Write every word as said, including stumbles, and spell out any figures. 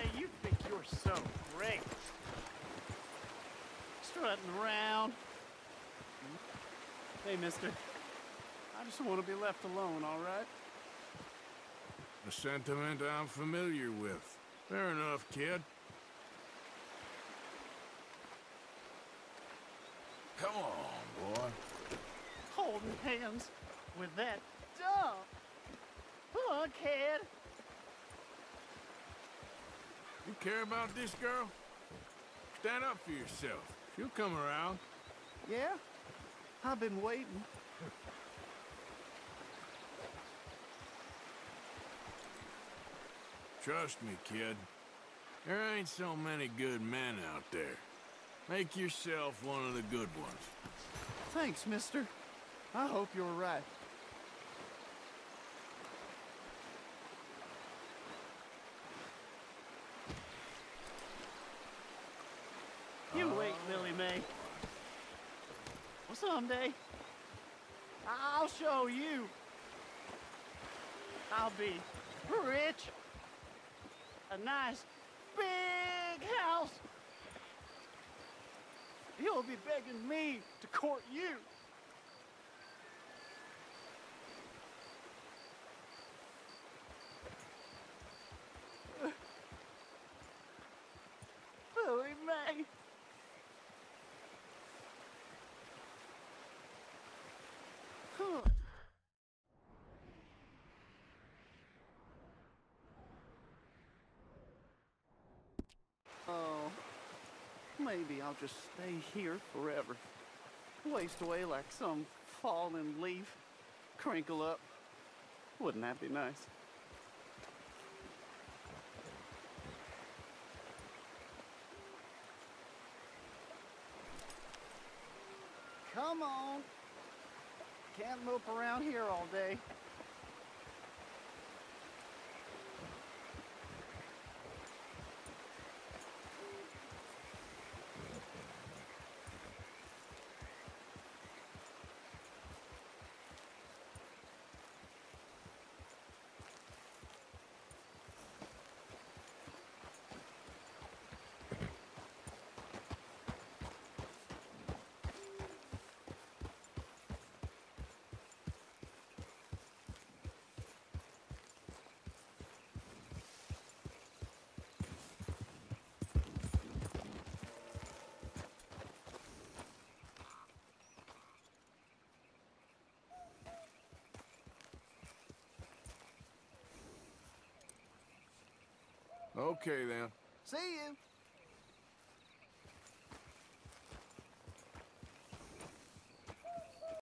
you think you're so great. Strutting around. Hey, mister. I just want to be left alone, all right? A sentiment I'm familiar with. Fair enough, kid. Come on, boy. Holding hands with that dumb fuckhead. You care about this girl? Stand up for yourself. She'll come around. Yeah? I've been waiting. Trust me, kid. There ain't so many good men out there. Make yourself one of the good ones. Thanks, mister. I hope you're right. You wait, Lily Mae. Well, someday, I'll show you. I'll be rich. A nice, big house. You'll be begging me to court you. Lily Mae. Huh. Oh, maybe I'll just stay here forever. Waste away like some fallen leaf. Crinkle up. Wouldn't that be nice? Come on. Can't mope around here all day. Okay, then. See you.